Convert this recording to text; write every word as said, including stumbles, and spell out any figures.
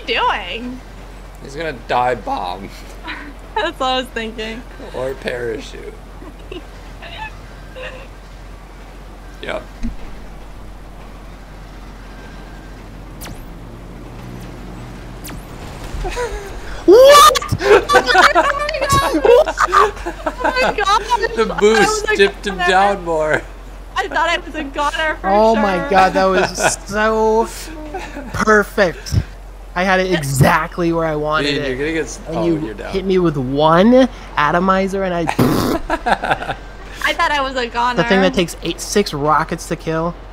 doing? He's gonna dive bomb. That's what I was thinking. Or parachute. Yep. What? Oh my god! The boost dipped him down more. I thought I was a goner for Oh sure. my god, that was so perfect. I had it exactly where I wanted Dude, it. you're gonna get And oh, you you're down. hit me with one atomizer, and I. I thought I was a goner. The thing that takes eight, six rockets to kill.